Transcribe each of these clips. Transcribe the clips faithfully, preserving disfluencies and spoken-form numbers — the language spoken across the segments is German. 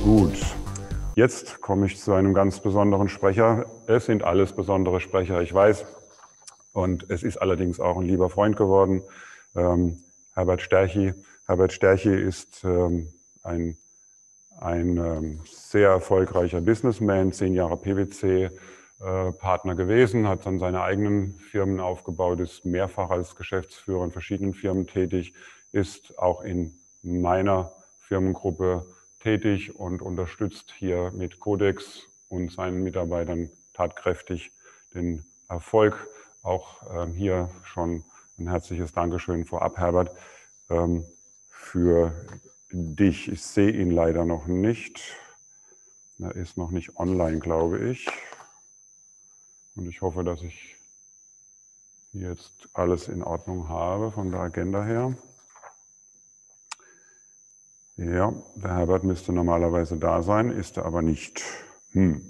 Gut, jetzt komme ich zu einem ganz besonderen Sprecher. Es sind alles besondere Sprecher, ich weiß. Und es ist allerdings auch ein lieber Freund geworden, ähm, Herbert Sterchi. Herbert Sterchi ist ähm, ein, ein ähm, sehr erfolgreicher Businessman, zehn Jahre PwC-Partner äh, gewesen, hat dann seine eigenen Firmen aufgebaut, ist mehrfach als Geschäftsführer in verschiedenen Firmen tätig, ist auch in meiner Firmengruppe tätig und unterstützt hier mit Codex und seinen Mitarbeitern tatkräftig den Erfolg. Auch ähm, hier schon ein herzliches Dankeschön vorab, Herbert, ähm, für dich. Ich sehe ihn leider noch nicht. Er ist noch nicht online, glaube ich. Und ich hoffe, dass ich jetzt alles in Ordnung habe von der Agenda her. Ja, der Herbert müsste normalerweise da sein, ist er aber nicht. Hm.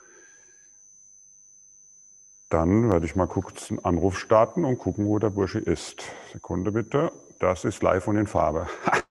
Dann werde ich mal kurz einen Anruf starten und gucken, wo der Bursche ist. Sekunde bitte. Das ist live und in Farbe.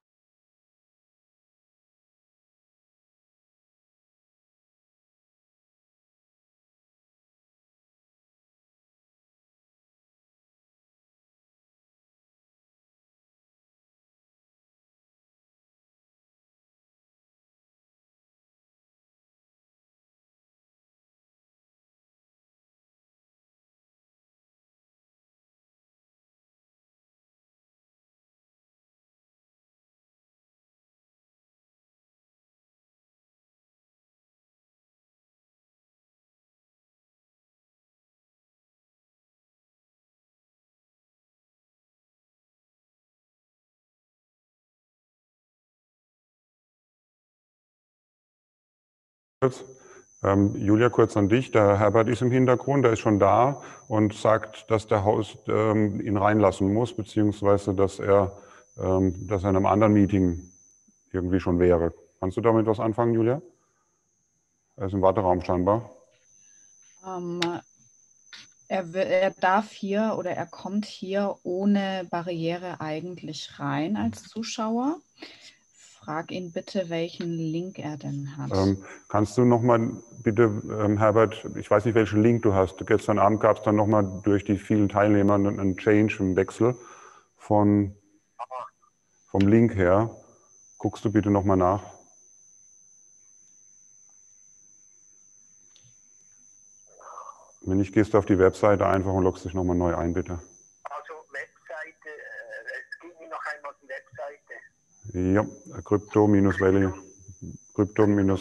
Ähm, Julia, kurz an dich. Der Herbert ist im Hintergrund, der ist schon da und sagt, dass der Host ähm, ihn reinlassen muss, beziehungsweise dass er, ähm, dass er in einem anderen Meeting irgendwie schon wäre. Kannst du damit was anfangen, Julia? Er ist im Warteraum scheinbar. Ähm, er, er darf hier oder er kommt hier ohne Barriere eigentlich rein als Zuschauer. Frag ihn bitte, welchen Link er denn hat. Ähm, kannst du nochmal bitte, ähm, Herbert, ich weiß nicht, welchen Link du hast. Gestern Abend gab es dann nochmal durch die vielen Teilnehmer einen Change, einen Wechsel von, vom Link her. Guckst du bitte nochmal nach? Wenn nicht, gehst du auf die Webseite einfach und loggst dich nochmal neu ein, bitte. Also Webseite, äh, es gibt mir noch einmal die Webseite. Ja, Crypto-Valley, Crypto-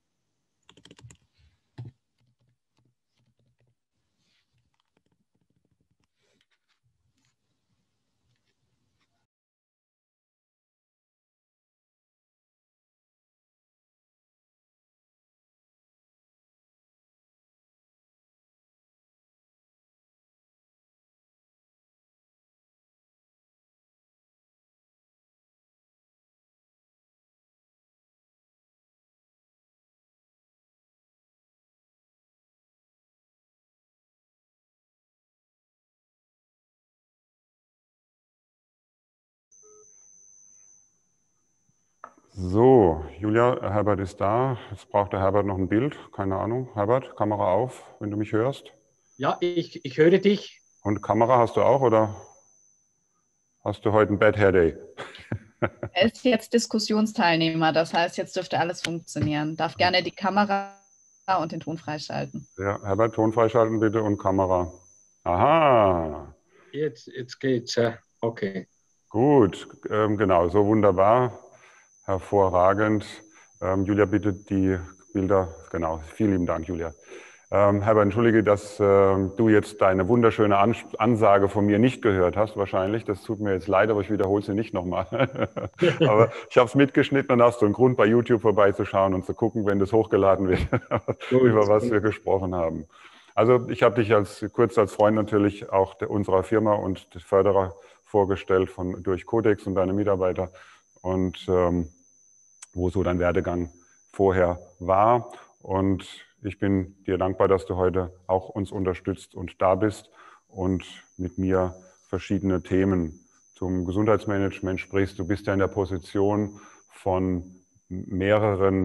So, Julia, Herbert ist da. Jetzt braucht der Herbert noch ein Bild. Keine Ahnung. Herbert, Kamera auf, wenn du mich hörst. Ja, ich, ich höre dich. Und Kamera hast du auch, oder hast du heute ein Bad Hair Day? Er ist jetzt Diskussionsteilnehmer, das heißt, jetzt dürfte alles funktionieren. Darf gerne die Kamera und den Ton freischalten. Ja, Herbert, Ton freischalten bitte und Kamera. Aha. Jetzt, jetzt geht's. Ja. Okay. Gut, ähm, genau, so wunderbar. Hervorragend. Ähm, Julia, bitte die Bilder. Genau, vielen lieben Dank, Julia. Ähm, Herbert, entschuldige, dass äh, du jetzt deine wunderschöne An Ansage von mir nicht gehört hast, wahrscheinlich. Das tut mir jetzt leid, aber ich wiederhole sie nicht nochmal. Aber ich habe es mitgeschnitten und hast du einen Grund, bei YouTube vorbeizuschauen und zu gucken, wenn das hochgeladen wird, über was wir gesprochen haben. Also ich habe dich als, kurz als Freund natürlich auch der, unserer Firma und des Förderer vorgestellt von, durch Codex und deine Mitarbeiter und ähm, wo so dein Werdegang vorher war. Und ich bin dir dankbar, dass du heute auch uns unterstützt und da bist und mit mir verschiedene Themen zum Gesundheitsmanagement sprichst. Du bist ja in der Position von mehreren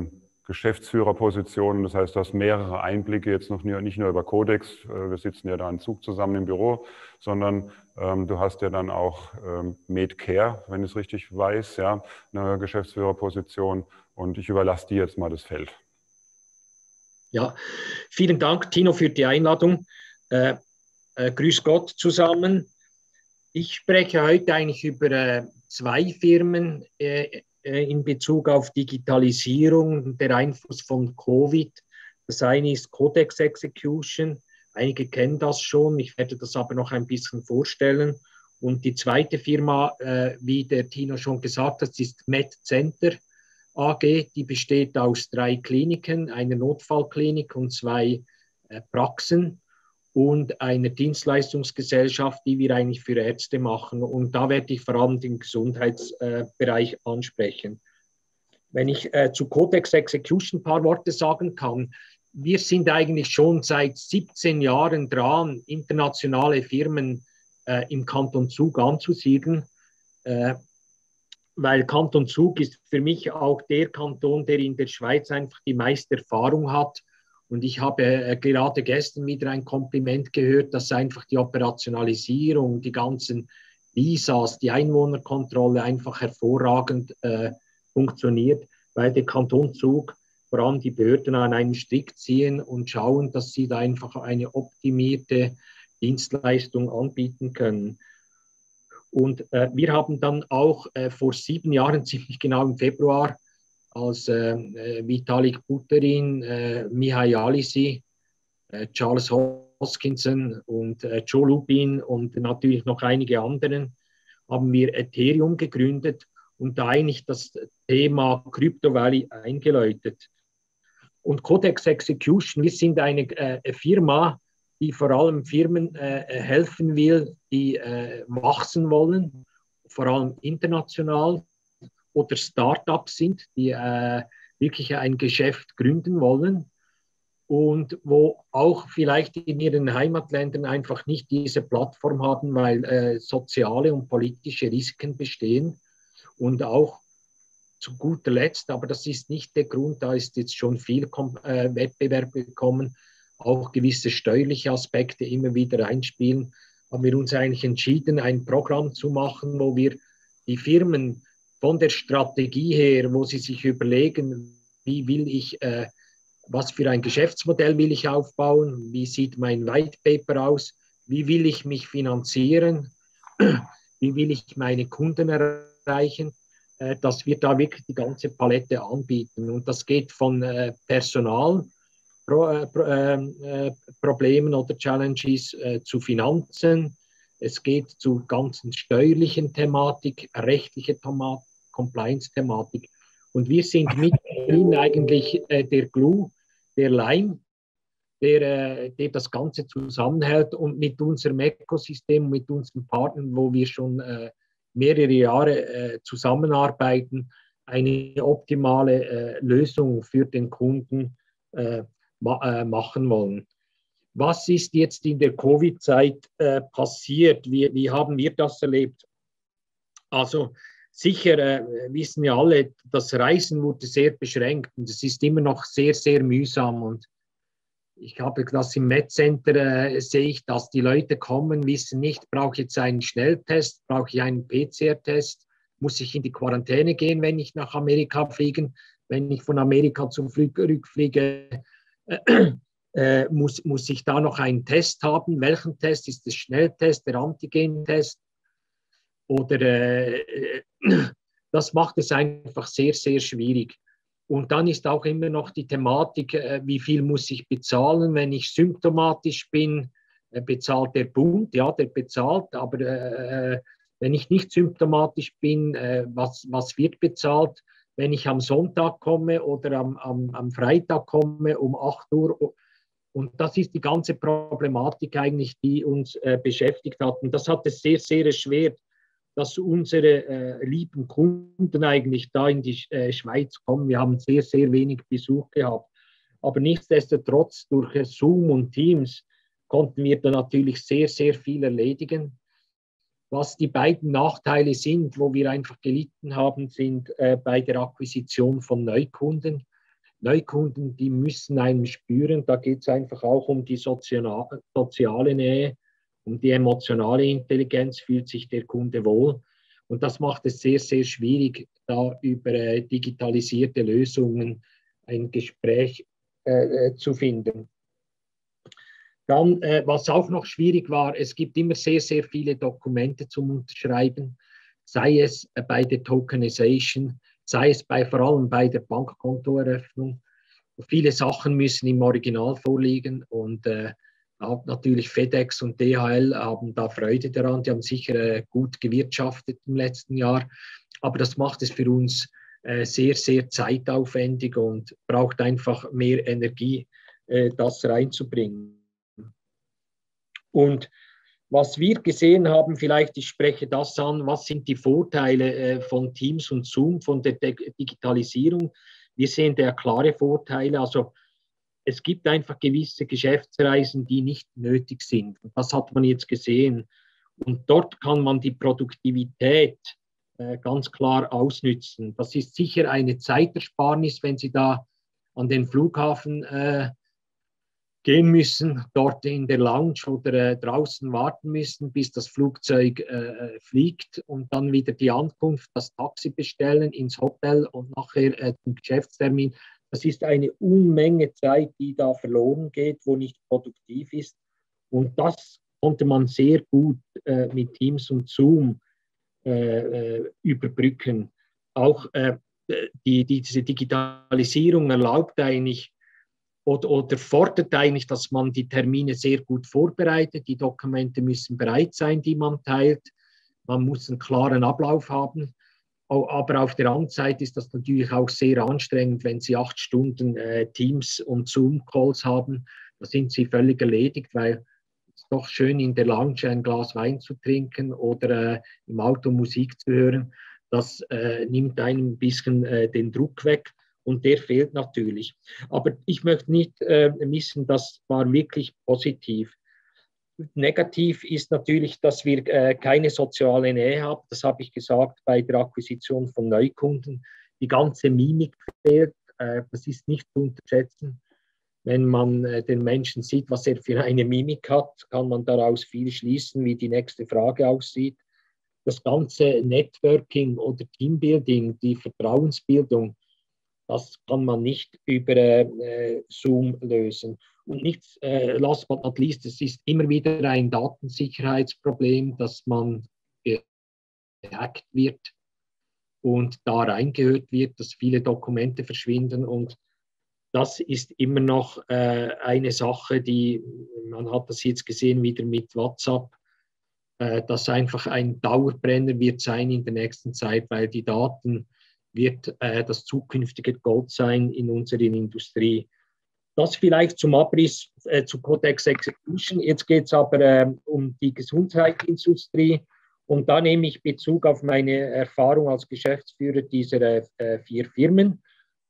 Geschäftsführerpositionen. Das heißt, du hast mehrere Einblicke, jetzt noch nicht nur über Codex, wir sitzen ja da im Zug zusammen im Büro, sondern ähm, du hast ja dann auch ähm, Medcare, wenn ich es richtig weiß, ja, eine Geschäftsführerposition, und ich überlasse dir jetzt mal das Feld. Ja, vielen Dank, Tino, für die Einladung. Äh, äh, grüß Gott zusammen. Ich spreche heute eigentlich über äh, zwei Firmen äh, in Bezug auf Digitalisierung und der Einfluss von Covid. Das eine ist Codex Execution. Einige kennen das schon, ich werde das aber noch ein bisschen vorstellen. Und die zweite Firma, äh, wie der Tino schon gesagt hat, ist MedCenter A G. Die besteht aus drei Kliniken, einer Notfallklinik und zwei äh, Praxen und einer Dienstleistungsgesellschaft, die wir eigentlich für Ärzte machen. Und da werde ich vor allem den Gesundheitsbereich äh, ansprechen. Wenn ich äh, zu Codex Execution ein paar Worte sagen kann, wir sind eigentlich schon seit siebzehn Jahren dran, internationale Firmen äh, im Kanton Zug anzusiedeln, äh, weil Kanton Zug ist für mich auch der Kanton, der in der Schweiz einfach die meiste Erfahrung hat. Und ich habe äh, gerade gestern wieder ein Kompliment gehört, dass einfach die Operationalisierung, die ganzen Visas, die Einwohnerkontrolle einfach hervorragend äh, funktioniert, weil der Kanton Zug vor allem die Behörden an einen Strick ziehen und schauen, dass sie da einfach eine optimierte Dienstleistung anbieten können. Und äh, wir haben dann auch äh, vor sieben Jahren, ziemlich genau im Februar, als äh, Vitalik Buterin, äh, Mihai Alisi, äh, Charles Hoskinson und äh, Joe Lubin und natürlich noch einige anderen, haben wir Ethereum gegründet und da eigentlich das Thema Crypto Valley eingeläutet. Und Codex Execution, wir sind eine äh, Firma, die vor allem Firmen äh, helfen will, die äh, wachsen wollen, vor allem international, oder Start-ups sind, die äh, wirklich ein Geschäft gründen wollen und wo auch vielleicht in ihren Heimatländern einfach nicht diese Plattform haben, weil äh, soziale und politische Risiken bestehen. Und auch zu guter Letzt, aber das ist nicht der Grund, da ist jetzt schon viel äh, Wettbewerb gekommen, auch gewisse steuerliche Aspekte immer wieder einspielen, haben wir uns eigentlich entschieden, ein Programm zu machen, wo wir die Firmen von der Strategie her, wo sie sich überlegen, wie will ich, äh, was für ein Geschäftsmodell will ich aufbauen, wie sieht mein White Paper aus, wie will ich mich finanzieren, wie will ich meine Kunden erreichen, äh, dass wir da wirklich die ganze Palette anbieten. Und das geht von äh, Personal, Pro, äh, äh, Problemen oder Challenges äh, zu Finanzen. Es geht zu ganzen steuerlichen Thematik, rechtliche Thematik, Compliance-Thematik. Und wir sind mit ihnen eigentlich äh, der Glue, der Leim, der, äh, der das Ganze zusammenhält und mit unserem Ökosystem, mit unseren Partnern, wo wir schon äh, mehrere Jahre äh, zusammenarbeiten, eine optimale äh, Lösung für den Kunden äh, ma äh, machen wollen. Was ist jetzt in der Covid-Zeit äh, passiert? Wie, wie haben wir das erlebt? Also sicher äh, wissen wir alle, das Reisen wurde sehr beschränkt und es ist immer noch sehr, sehr mühsam. Und ich habe das im MedCenter, äh, sehe ich, dass die Leute kommen, wissen nicht, brauche ich jetzt einen Schnelltest, brauche ich einen P C R-Test, muss ich in die Quarantäne gehen, wenn ich nach Amerika fliege, wenn ich von Amerika zum Flug rückfliege, äh, äh, muss, muss ich da noch einen Test haben. Welchen Test? Ist das Schnelltest, der Antigen-Test? Oder äh, das macht es einfach sehr, sehr schwierig. Und dann ist auch immer noch die Thematik, äh, wie viel muss ich bezahlen, wenn ich symptomatisch bin, äh, bezahlt der Bund, ja, der bezahlt, aber äh, wenn ich nicht symptomatisch bin, äh, was, was wird bezahlt? Wenn ich am Sonntag komme oder am, am, am Freitag komme um acht Uhr. Und das ist die ganze Problematik eigentlich, die uns äh, beschäftigt hat. Und das hat es sehr, sehr erschwert, dass unsere äh, lieben Kunden eigentlich da in die äh, Schweiz kommen. Wir haben sehr, sehr wenig Besuch gehabt. Aber nichtsdestotrotz, durch äh, Zoom und Teams konnten wir da natürlich sehr, sehr viel erledigen. Was die beiden Nachteile sind, wo wir einfach gelitten haben, sind äh, bei der Akquisition von Neukunden. Neukunden, die müssen einen spüren. Da geht es einfach auch um die soziale, soziale Nähe, um die emotionale Intelligenz, fühlt sich der Kunde wohl. Und das macht es sehr, sehr schwierig, da über äh, digitalisierte Lösungen ein Gespräch äh, zu finden. Dann, äh, was auch noch schwierig war, es gibt immer sehr, sehr viele Dokumente zum Unterschreiben, sei es äh, bei der Tokenization, sei es bei, vor allem bei der Bankkontoeröffnung. Viele Sachen müssen im Original vorliegen und äh, natürlich FedEx und D H L haben da Freude daran. Die haben sicher äh, gut gewirtschaftet im letzten Jahr, aber das macht es für uns äh, sehr, sehr zeitaufwendig und braucht einfach mehr Energie, äh, das reinzubringen. Und was wir gesehen haben, vielleicht ich spreche das an, was sind die Vorteile äh, von Teams und Zoom, von der Digitalisierung? Wir sehen da klare Vorteile. Also es gibt einfach gewisse Geschäftsreisen, die nicht nötig sind. Und das hat man jetzt gesehen. Und dort kann man die Produktivität äh, ganz klar ausnützen. Das ist sicher eine Zeitersparnis, wenn Sie da an den Flughafen äh, gehen müssen, dort in der Lounge oder äh, draußen warten müssen, bis das Flugzeug äh, fliegt und dann wieder die Ankunft, das Taxi bestellen, ins Hotel und nachher äh, den Geschäftstermin. Das ist eine Unmenge Zeit, die da verloren geht, wo nicht produktiv ist. Und das konnte man sehr gut äh, mit Teams und Zoom äh, äh, überbrücken. Auch äh, die, die, diese Digitalisierung erlaubt eigentlich oder, oder fordert eigentlich, dass man die Termine sehr gut vorbereitet. Die Dokumente müssen bereit sein, die man teilt. Man muss einen klaren Ablauf haben. Aber auf der anderen Seite ist das natürlich auch sehr anstrengend, wenn Sie acht Stunden äh, Teams- und Zoom-Calls haben. Da sind Sie völlig erledigt, weil es ist doch schön, in der Lounge ein Glas Wein zu trinken oder äh, im Auto Musik zu hören. Das äh, nimmt einem ein bisschen äh, den Druck weg und der fehlt natürlich. Aber ich möchte nicht äh, missen, das war wirklich positiv. Negativ ist natürlich, dass wir äh, keine soziale Nähe haben. Das habe ich gesagt bei der Akquisition von Neukunden. Die ganze Mimik fehlt. Äh, das ist nicht zu unterschätzen. Wenn man äh, den Menschen sieht, was er für eine Mimik hat, kann man daraus viel schließen, wie die nächste Frage aussieht. Das ganze Networking oder Teambuilding, die Vertrauensbildung, das kann man nicht über äh, Zoom lösen. Und nicht, äh, last but not least, es ist immer wieder ein Datensicherheitsproblem, dass man gehackt wird und da reingehört wird, dass viele Dokumente verschwinden. Und das ist immer noch äh, eine Sache, die, man hat das jetzt gesehen wieder mit WhatsApp, äh, das einfach ein Dauerbrenner wird sein in der nächsten Zeit, weil die Daten wird äh, das zukünftige Gold sein in unserer Industrie. Das vielleicht zum Abriss äh, zu Codex Execution. Jetzt geht es aber äh, um die Gesundheitsindustrie und da nehme ich Bezug auf meine Erfahrung als Geschäftsführer dieser äh, vier Firmen.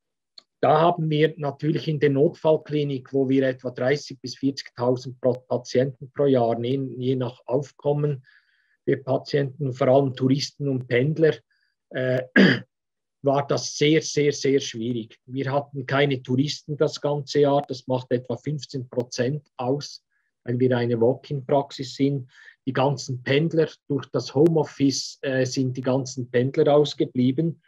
Da haben wir natürlich in der Notfallklinik, wo wir etwa dreißigtausend bis vierzigtausend Patienten pro Jahr nehmen, je nach Aufkommen der Patienten, vor allem Touristen und Pendler, äh, war das sehr, sehr, sehr schwierig. Wir hatten keine Touristen das ganze Jahr, das macht etwa fünfzehn Prozent aus, weil wir eine Walk-in-Praxis sind. Die ganzen Pendler, durch das Homeoffice äh, sind die ganzen Pendler ausgeblieben.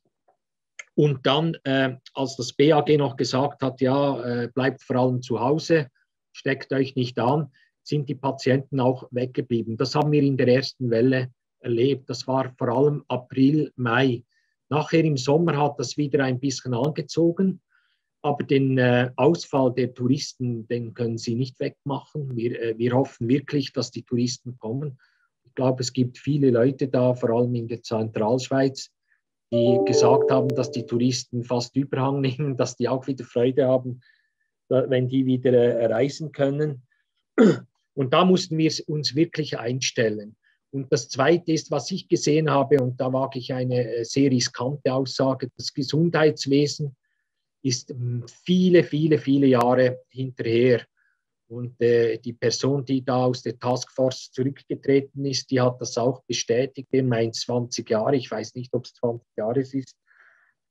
Und dann, äh, als das B A G noch gesagt hat, ja, äh, bleibt vor allem zu Hause, steckt euch nicht an, sind die Patienten auch weggeblieben. Das haben wir in der ersten Welle erlebt. Das war vor allem April, Mai. Nachher im Sommer hat das wieder ein bisschen angezogen, aber den äh, Ausfall der Touristen, den können Sie nicht wegmachen. Wir, äh, wir hoffen wirklich, dass die Touristen kommen. Ich glaube, es gibt viele Leute da, vor allem in der Zentralschweiz, die gesagt haben, dass die Touristen fast Überhang nehmen, dass die auch wieder Freude haben, wenn die wieder äh, reisen können. Und da mussten wir uns wirklich einstellen. Und das Zweite ist, was ich gesehen habe, und da wage ich eine sehr riskante Aussage, das Gesundheitswesen ist viele, viele, viele Jahre hinterher. Und äh, die Person, die da aus der Taskforce zurückgetreten ist, die hat das auch bestätigt. Er meint zwanzig Jahre, ich weiß nicht, ob es zwanzig Jahre ist.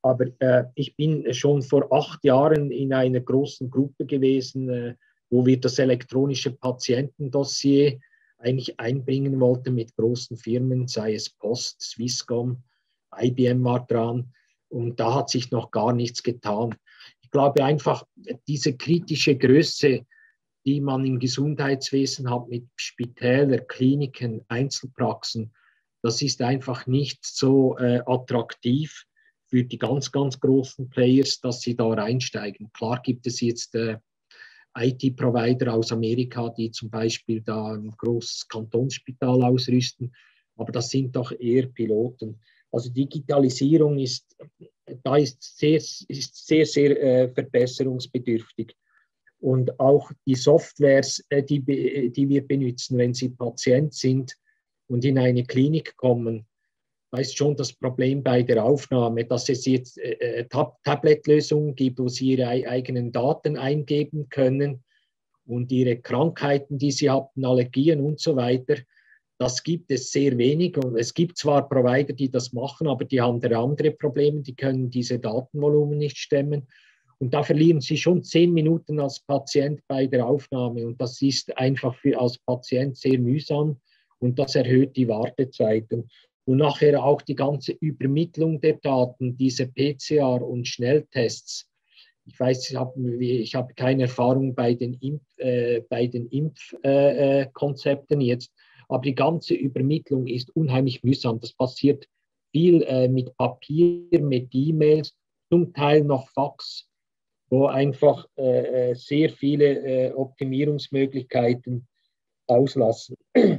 Aber äh, ich bin schon vor acht Jahren in einer großen Gruppe gewesen, äh, wo wir das elektronische Patientendossier eigentlich einbringen wollten mit großen Firmen, sei es Post, Swisscom, I B M war dran. Und da hat sich noch gar nichts getan. Ich glaube einfach, diese kritische Größe, die man im Gesundheitswesen hat mit Spitäler, Kliniken, Einzelpraxen, das ist einfach nicht so äh, attraktiv für die ganz, ganz großen Players, dass sie da reinsteigen. Klar gibt es jetzt äh, I T-Provider aus Amerika, die zum Beispiel da ein großes Kantonsspital ausrüsten, aber das sind doch eher Piloten. Also Digitalisierung ist, da ist sehr, ist sehr, sehr äh, verbesserungsbedürftig. Und auch die Softwares, äh, die, die wir benutzen, wenn Sie Patient sind und in eine Klinik kommen, da ist schon das Problem bei der Aufnahme, dass es jetzt äh, Tab- Tablet-Lösungen gibt, wo Sie Ihre eigenen Daten eingeben können und Ihre Krankheiten, die Sie hatten, Allergien und so weiter. Das gibt es sehr wenig. Und es gibt zwar Provider, die das machen, aber die haben da andere Probleme, die können diese Datenvolumen nicht stemmen. Und da verlieren Sie schon zehn Minuten als Patient bei der Aufnahme. Und das ist einfach für als Patient sehr mühsam und das erhöht die Wartezeiten. Und nachher auch die ganze Übermittlung der Daten, diese P C R und Schnelltests. Ich weiß, ich habe, ich habe keine Erfahrung bei den, Impf, äh, bei den Impfkonzepten äh, jetzt, aber die ganze Übermittlung ist unheimlich mühsam. Das passiert viel äh, mit Papier, mit E-Mails, zum Teil noch Fax, wo einfach äh, sehr viele äh, Optimierungsmöglichkeiten auslassen.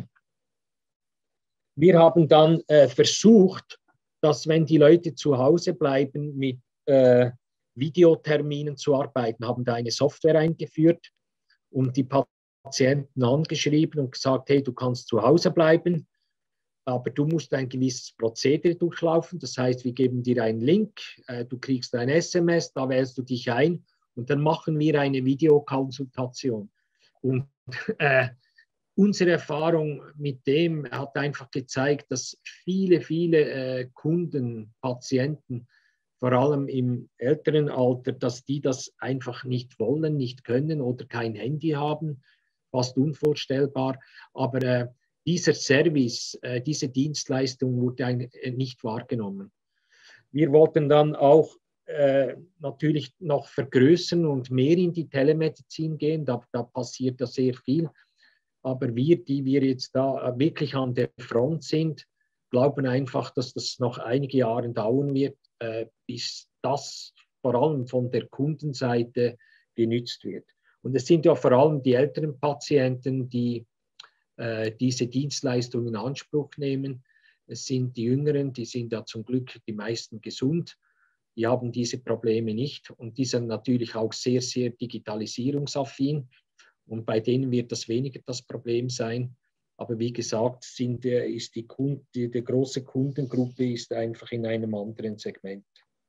Wir haben dann äh, versucht, dass wenn die Leute zu Hause bleiben, mit äh, Videoterminen zu arbeiten, haben da eine Software eingeführt und die Patienten angeschrieben und gesagt, hey, du kannst zu Hause bleiben, aber du musst ein gewisses Prozedere durchlaufen. Das heißt, wir geben dir einen Link, äh, du kriegst ein S M S, da wählst du dich ein und dann machen wir eine Videokonsultation. Und äh, unsere Erfahrung mit dem hat einfach gezeigt, dass viele, viele äh, Kunden, Patienten, vor allem im älteren Alter, dass die das einfach nicht wollen, nicht können oder kein Handy haben, fast unvorstellbar. Aber äh, dieser Service, äh, diese Dienstleistung wurde ein, äh, nicht wahrgenommen. Wir wollten dann auch äh, natürlich noch vergrößern und mehr in die Telemedizin gehen. Da, da passiert ja sehr viel. Aber wir, die wir jetzt da wirklich an der Front sind, glauben einfach, dass das noch einige Jahre dauern wird, äh, bis das vor allem von der Kundenseite genützt wird. Und es sind ja vor allem die älteren Patienten, die äh, diese Dienstleistung in Anspruch nehmen. Es sind die Jüngeren, die sind ja zum Glück die meisten gesund. Die haben diese Probleme nicht und die sind natürlich auch sehr, sehr digitalisierungsaffin. Und bei denen wird das weniger das Problem sein. Aber wie gesagt, sind, ist die, Kunde, die, die große Kundengruppe ist einfach in einem anderen Segment.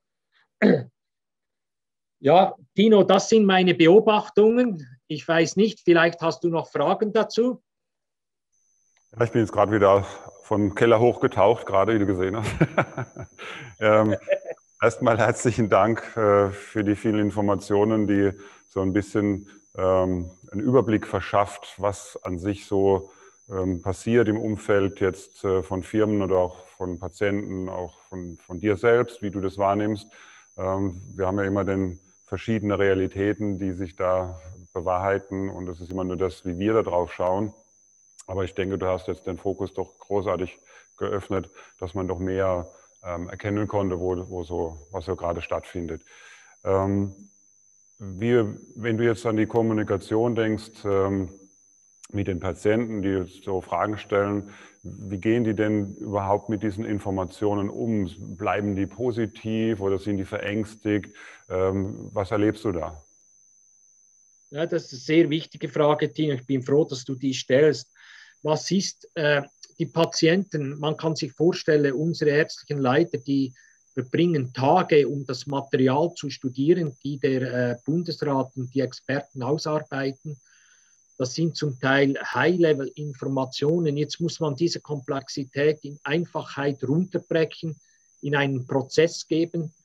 Ja, Tino, das sind meine Beobachtungen. Ich weiß nicht, vielleicht hast du noch Fragen dazu? Ja, ich bin jetzt gerade wieder vom Keller hochgetaucht, gerade wie du gesehen hast. ähm, erstmal herzlichen Dank äh, für die vielen Informationen, die so ein bisschen ähm, einen Überblick verschafft, was an sich so ähm, passiert im Umfeld jetzt äh, von Firmen oder auch von Patienten, auch von, von dir selbst, wie du das wahrnimmst. Ähm, wir haben ja immer den verschiedene Realitäten, die sich da bewahrheiten und es ist immer nur das, wie wir da drauf schauen. Aber ich denke, du hast jetzt den Fokus doch großartig geöffnet, dass man doch mehr ähm, erkennen konnte, wo, wo so, was so gerade stattfindet. Ähm, wie, wenn du jetzt an die Kommunikation denkst ähm, mit den Patienten, die so Fragen stellen, wie gehen die denn überhaupt mit diesen Informationen um? Bleiben die positiv oder sind die verängstigt? Ähm, was erlebst du da? Ja, das ist eine sehr wichtige Frage, Tino. Ich bin froh, dass du die stellst. Was ist äh, die Patienten? Man kann sich vorstellen, unsere ärztlichen Leiter, die verbringen Tage, um das Material zu studieren, die der äh, Bundesrat und die Experten ausarbeiten. Das sind zum Teil High-Level-Informationen. Jetzt muss man diese Komplexität in Einfachheit runterbrechen, in einen Prozess geben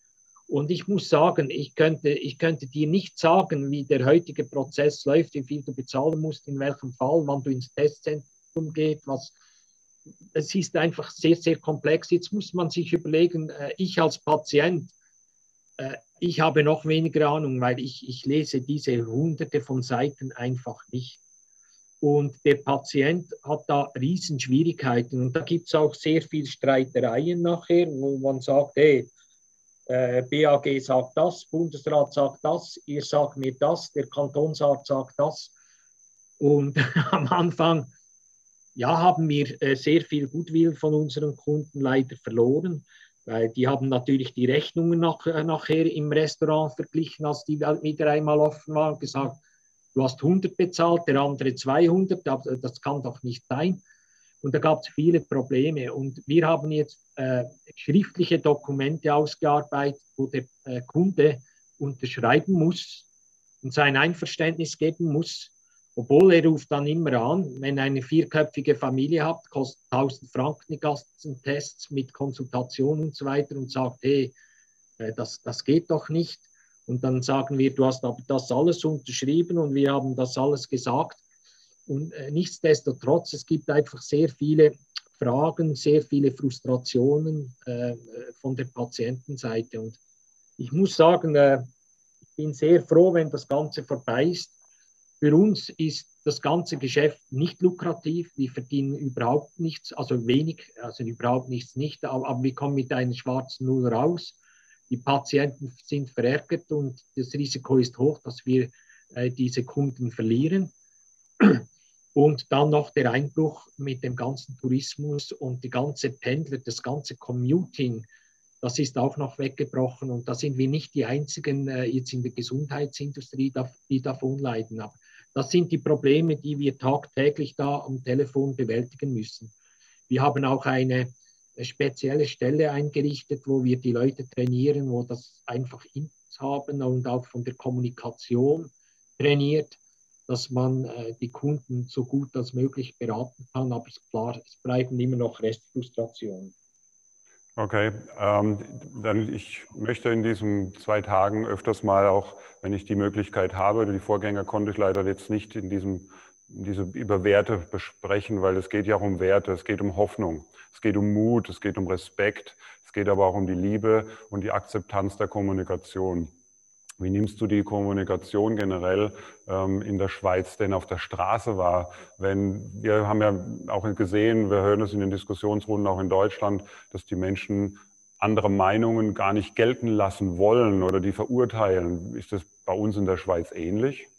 Und ich muss sagen, ich könnte, ich könnte dir nicht sagen, wie der heutige Prozess läuft, wie viel du bezahlen musst, in welchem Fall, wann du ins Testzentrum gehst. Was, es ist einfach sehr, sehr komplex. Jetzt muss man sich überlegen, äh, ich als Patient, äh, ich habe noch weniger Ahnung, weil ich, ich lese diese hunderte von Seiten einfach nicht. Und der Patient hat da Riesenschwierigkeiten. Und da gibt es auch sehr viele Streitereien nachher, wo man sagt, hey, äh, B A G sagt das, Bundesrat sagt das, ihr sagt mir das, der Kantonsarzt sagt das. Und am Anfang ja, haben wir äh, sehr viel Goodwill von unseren Kunden leider verloren, weil die haben natürlich die Rechnungen nach, äh, nachher im Restaurant verglichen, als die wieder einmal offen waren, und gesagt, du hast hundert bezahlt, der andere zweihundert, das kann doch nicht sein. Und da gab es viele Probleme. Und wir haben jetzt äh, schriftliche Dokumente ausgearbeitet, wo der äh, Kunde unterschreiben muss und sein Einverständnis geben muss, obwohl er ruft dann immer an, wenn eine vierköpfige Familie habt, kostet tausend Franken die ganzen Tests mit Konsultation und so weiter und sagt, hey, äh, das, das geht doch nicht. Und dann sagen wir, du hast aber das alles unterschrieben und wir haben das alles gesagt. Und äh, nichtsdestotrotz, es gibt einfach sehr viele Fragen, sehr viele Frustrationen äh, von der Patientenseite. Und ich muss sagen, äh, ich bin sehr froh, wenn das Ganze vorbei ist. Für uns ist das ganze Geschäft nicht lukrativ. Wir verdienen überhaupt nichts, also wenig, also überhaupt nichts nicht, aber, aber wir kommen mit einer schwarzen Null raus. Die Patienten sind verärgert und das Risiko ist hoch, dass wir äh, diese Kunden verlieren. Und dann noch der Einbruch mit dem ganzen Tourismus und die ganze Pendler, das ganze Commuting, das ist auch noch weggebrochen. Und da sind wir nicht die Einzigen äh, jetzt in der Gesundheitsindustrie, die davon leiden. Aber das sind die Probleme, die wir tagtäglich da am Telefon bewältigen müssen. Wir haben auch eine spezielle Stelle eingerichtet, wo wir die Leute trainieren, wo das einfach in uns haben und auch von der Kommunikation trainiert, dass man äh, die Kunden so gut als möglich beraten kann. Aber klar, es bleiben immer noch Restfrustrationen. Okay, ähm, dann ich möchte in diesen zwei Tagen öfters mal auch, wenn ich die Möglichkeit habe, die Vorgänger konnte ich leider jetzt nicht in diesem diese über Werte besprechen, weil es geht ja auch um Werte, es geht um Hoffnung, es geht um Mut, es geht um Respekt, es geht aber auch um die Liebe und die Akzeptanz der Kommunikation. Wie nimmst du die Kommunikation generell ähm, in der Schweiz denn auf der Straße wahr? Wenn, wir haben ja auch gesehen, wir hören es in den Diskussionsrunden auch in Deutschland, dass die Menschen andere Meinungen gar nicht gelten lassen wollen oder die verurteilen. Ist das bei uns in der Schweiz ähnlich?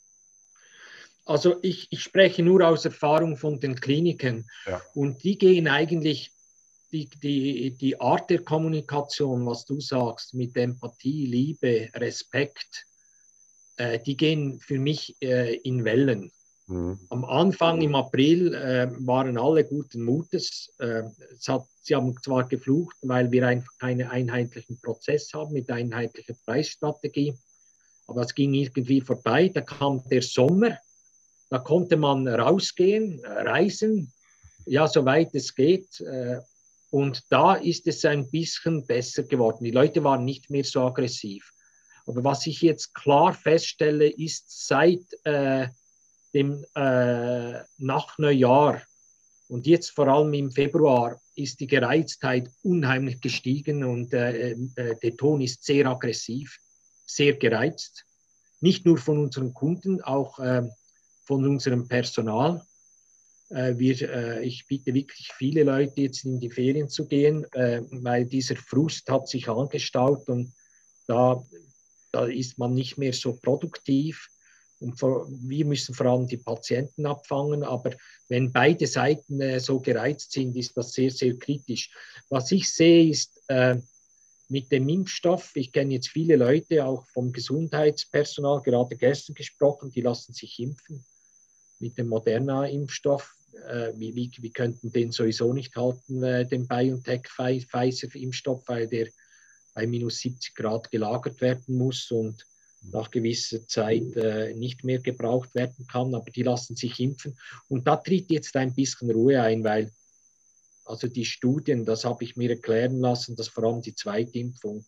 Also ich, ich spreche nur aus Erfahrung von den Kliniken. Ja. Und die gehen eigentlich, die, die, die Art der Kommunikation, was du sagst, mit Empathie, Liebe, Respekt, äh, die gehen für mich äh, in Wellen. Mhm. Am Anfang im April äh, waren alle guten Mutes. Äh, es hat, sie haben zwar geflucht, weil wir einfach keinen einheitlichen Prozess haben mit einheitlicher Preisstrategie, aber es ging irgendwie vorbei. Da kam der Sommer. Da konnte man rausgehen, reisen, ja, soweit es geht. Und da ist es ein bisschen besser geworden. Die Leute waren nicht mehr so aggressiv. Aber was ich jetzt klar feststelle, ist seit äh, dem äh, nach Neujahr und jetzt vor allem im Februar ist die Gereiztheit unheimlich gestiegen und äh, äh, der Ton ist sehr aggressiv, sehr gereizt. Nicht nur von unseren Kunden, auch äh, von unserem Personal. Äh, wir, äh, ich bitte wirklich viele Leute, jetzt in die Ferien zu gehen, äh, weil dieser Frust hat sich angestaut und da, da ist man nicht mehr so produktiv. Und vor, wir müssen vor allem die Patienten abfangen, aber wenn beide Seiten äh, so gereizt sind, ist das sehr, sehr kritisch. Was ich sehe, ist äh, mit dem Impfstoff, ich kenne jetzt viele Leute, auch vom Gesundheitspersonal, gerade gestern gesprochen, die lassen sich impfen mit dem Moderna-Impfstoff. Äh, wir, wir könnten den sowieso nicht halten, äh, den BioNTech-Pfizer-Impfstoff, weil der bei minus siebzig Grad gelagert werden muss und nach gewisser Zeit äh, nicht mehr gebraucht werden kann. Aber die lassen sich impfen. Und da tritt jetzt ein bisschen Ruhe ein, weil also die Studien, das habe ich mir erklären lassen, dass vor allem die Zweitimpfung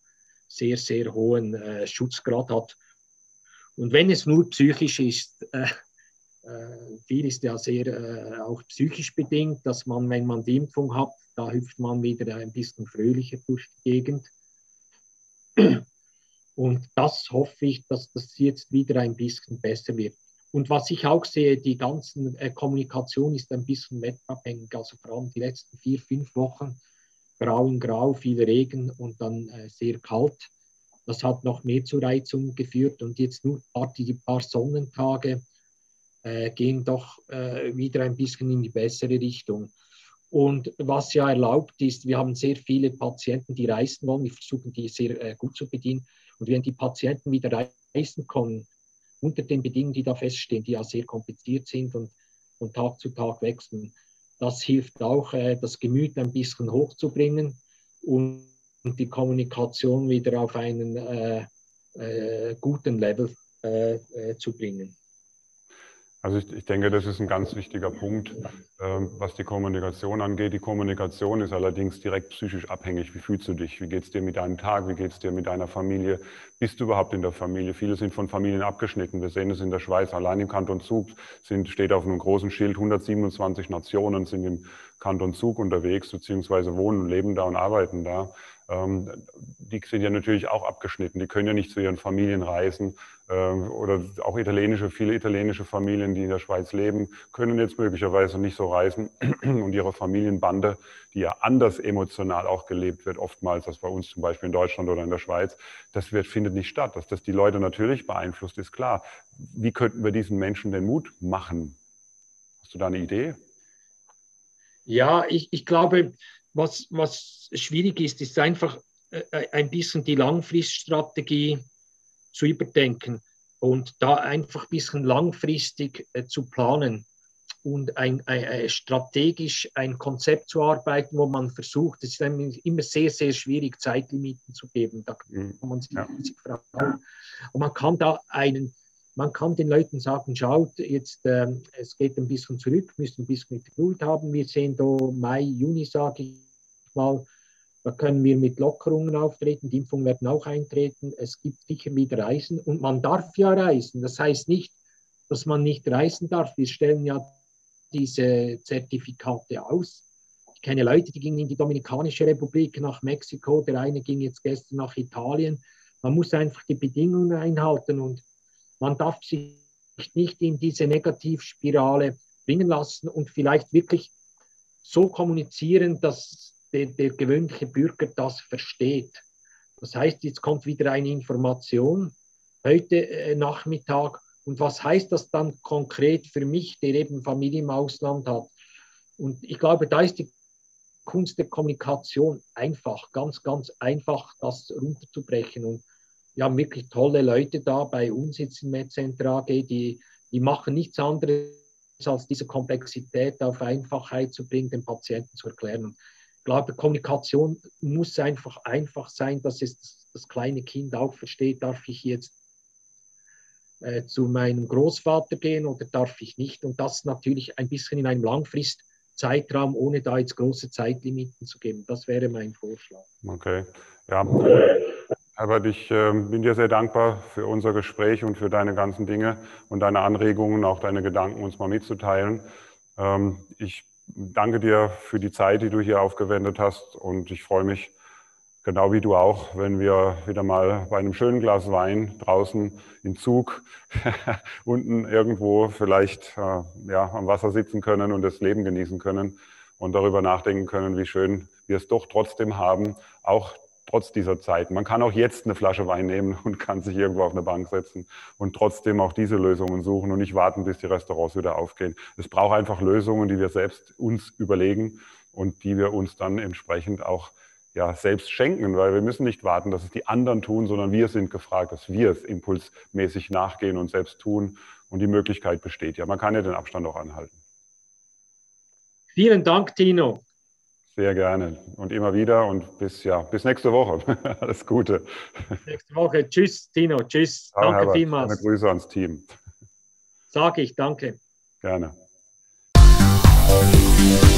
sehr, sehr hohen äh, Schutzgrad hat. Und wenn es nur psychisch ist, äh, äh, viel ist ja sehr äh, auch psychisch bedingt, dass man, wenn man die Impfung hat, da hüpft man wieder ein bisschen fröhlicher durch die Gegend. Und das hoffe ich, dass das jetzt wieder ein bisschen besser wird. Und was ich auch sehe, die ganze äh, Kommunikation ist ein bisschen wetterabhängig. Also vor allem die letzten vier, fünf Wochen, grau in grau, viel Regen und dann äh, sehr kalt. Das hat noch mehr zu Reizungen geführt. Und jetzt nur die paar Sonnentage äh, gehen doch äh, wieder ein bisschen in die bessere Richtung. Und was ja erlaubt ist, wir haben sehr viele Patienten, die reisen wollen. Wir versuchen, die sehr äh, gut zu bedienen. Und wenn die Patienten wieder reisen können, unter den Bedingungen, die da feststehen, die ja sehr kompliziert sind und von Tag zu Tag wechseln, das hilft auch, äh, das Gemüt ein bisschen hochzubringen und, und die Kommunikation wieder auf einen äh, äh, guten Level äh, äh, zu bringen. Also ich, ich denke, das ist ein ganz wichtiger Punkt, ähm, was die Kommunikation angeht. Die Kommunikation ist allerdings direkt psychisch abhängig. Wie fühlst du dich? Wie geht es dir mit deinem Tag? Wie geht es dir mit deiner Familie? Bist du überhaupt in der Familie? Viele sind von Familien abgeschnitten. Wir sehen es in der Schweiz. Allein im Kanton Zug sind, steht auf einem großen Schild, hundertsiebenundzwanzig Nationen sind im Kanton Zug unterwegs, beziehungsweise wohnen, leben da und arbeiten da. Ähm, die sind ja natürlich auch abgeschnitten. Die können ja nicht zu ihren Familien reisen. Ähm, oder auch italienische, viele italienische Familien, die in der Schweiz leben, können jetzt möglicherweise nicht so reisen. Und ihre Familienbande, die ja anders emotional auch gelebt wird, oftmals als bei uns zum Beispiel in Deutschland oder in der Schweiz, das wird, findet nicht statt. Dass das die Leute natürlich beeinflusst, ist klar. Wie könnten wir diesen Menschen den Mut machen? Hast du da eine Idee? Ja, ich, ich glaube, was, was schwierig ist, ist einfach äh, ein bisschen die Langfriststrategie zu überdenken und da einfach ein bisschen langfristig äh, zu planen und ein, ein, ein, strategisch ein Konzept zu arbeiten, wo man versucht, es ist immer sehr, sehr schwierig, Zeitlimiten zu geben. Da kann man sich ja. fragen. Und man kann da einen Man kann den Leuten sagen, schaut, jetzt, ähm, es geht ein bisschen zurück, müssen ein bisschen Geduld haben. Wir sehen da Mai, Juni, sage ich mal, da können wir mit Lockerungen auftreten, die Impfungen werden auch eintreten, es gibt sicher wieder Reisen und man darf ja reisen. Das heißt nicht, dass man nicht reisen darf. Wir stellen ja diese Zertifikate aus. Ich kenne Leute, die gingen in die Dominikanische Republik, nach Mexiko, der eine ging jetzt gestern nach Italien. Man muss einfach die Bedingungen einhalten und man darf sich nicht in diese Negativspirale bringen lassen und vielleicht wirklich so kommunizieren, dass der, der gewöhnliche Bürger das versteht. Das heißt, jetzt kommt wieder eine Information heute äh, Nachmittag. Und was heißt das dann konkret für mich, der eben Familie im Ausland hat? Und ich glaube, da ist die Kunst der Kommunikation einfach, ganz, ganz einfach, das runterzubrechen. Und wir haben wirklich tolle Leute da bei uns jetzt im MedCenter A G, die, die machen nichts anderes, als diese Komplexität auf Einfachheit zu bringen, den Patienten zu erklären. Und ich glaube, Kommunikation muss einfach einfach sein, dass es das, das kleine Kind auch versteht. Darf ich jetzt äh, zu meinem Großvater gehen oder darf ich nicht? Und das natürlich ein bisschen in einem Langfristzeitraum, ohne da jetzt große Zeitlimiten zu geben. Das wäre mein Vorschlag. Okay, ja. Herbert, ich äh, bin dir sehr dankbar für unser Gespräch und für deine ganzen Dinge und deine Anregungen, auch deine Gedanken uns mal mitzuteilen. Ähm, ich danke dir für die Zeit, die du hier aufgewendet hast und ich freue mich, genau wie du auch, wenn wir wieder mal bei einem schönen Glas Wein draußen im Zug unten irgendwo vielleicht äh, ja, am Wasser sitzen können und das Leben genießen können und darüber nachdenken können, wie schön wir es doch trotzdem haben, auch trotz dieser Zeit. Man kann auch jetzt eine Flasche Wein nehmen und kann sich irgendwo auf eine Bank setzen und trotzdem auch diese Lösungen suchen und nicht warten, bis die Restaurants wieder aufgehen. Es braucht einfach Lösungen, die wir selbst uns überlegen und die wir uns dann entsprechend auch ja, selbst schenken, weil wir müssen nicht warten, dass es die anderen tun, sondern wir sind gefragt, dass wir es impulsmäßig nachgehen und selbst tun. Und die Möglichkeit besteht ja. Man kann ja den Abstand auch anhalten. Vielen Dank, Tino. Sehr gerne und immer wieder und bis, ja, bis nächste Woche. Alles Gute. Nächste Woche. Tschüss, Tino. Tschüss. Ciao, danke Herbert. vielmals. Eine Grüße ans Team. Sage ich, danke. Gerne.